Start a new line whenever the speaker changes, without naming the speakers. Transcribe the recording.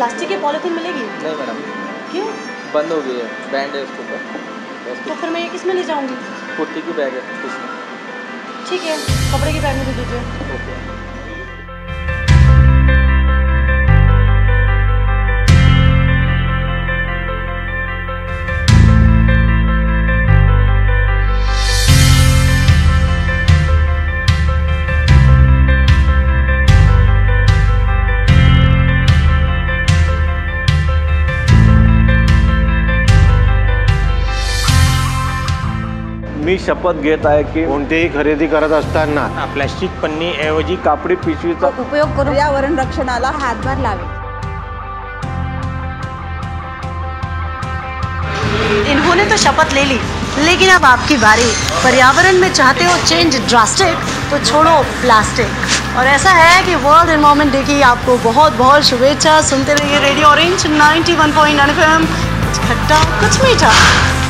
Plastic की polythene मिलेगी?
नहीं मैडम।
क्यों?
बंद हो गई है, बैंड है उसके ऊपर।
तो फिर मैं ये किस में ले जाऊँगी?
कुर्ती की बैग है इसमें।
ठीक है, कपड़े की बैग में दे दीजिए।
ओके।
मी शपथ घेत आहे की कोणतीही खरेदी करत असताना प्लास्टिक पन्नी ऐवजी कापडी पिशवीचा
उपयोग करून पर्यावरण रक्षणाला हातभार लावे।
इन्होंने तो शपथ ले ली, लेकिन अब आपकी बारी। पर्यावरण में चाहते हो चेंज ड्रास्टिक, तो छोड़ो प्लास्टिक। और ऐसा है कि वर्ल्ड एनवायरनमेंट डे की आपको बहुत बहुत शुभेच्छा। सुनते रहिए रेडियो ऑरेंज 91.9 FM। कुछ खट्टा कुछ मीठा।